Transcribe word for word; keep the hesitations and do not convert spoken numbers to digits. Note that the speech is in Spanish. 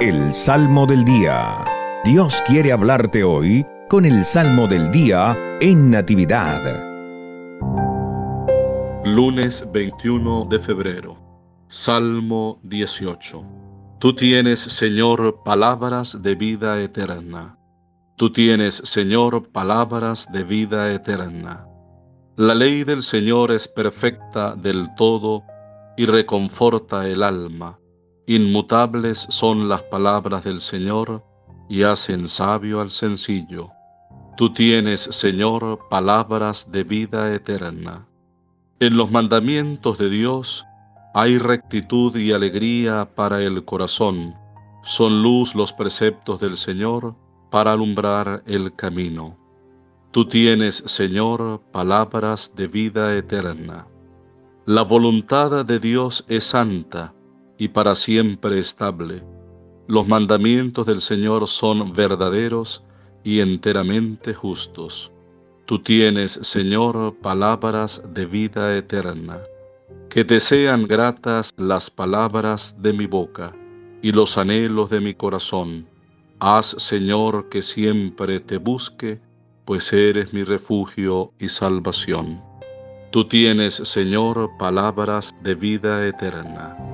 El Salmo del Día. Dios quiere hablarte hoy con el Salmo del Día en Natividad. Lunes veintiuno de febrero. Salmo dieciocho. Tú tienes, Señor, palabras de vida eterna. Tú tienes, Señor, palabras de vida eterna. La ley del Señor es perfecta del todo y reconforta el alma. Inmutables son las palabras del Señor y hacen sabio al sencillo. Tú tienes, Señor, palabras de vida eterna. En los mandamientos de Dios hay rectitud y alegría para el corazón. Son luz los preceptos del Señor para alumbrar el camino. Tú tienes, Señor, palabras de vida eterna. La voluntad de Dios es santa y para siempre estable. Los mandamientos del Señor son verdaderos y enteramente justos. Tú tienes, Señor, palabras de vida eterna. Que te sean gratas las palabras de mi boca y los anhelos de mi corazón. Haz, Señor, que siempre te busque, pues eres mi refugio y salvación. Tú tienes, Señor, palabras de vida eterna.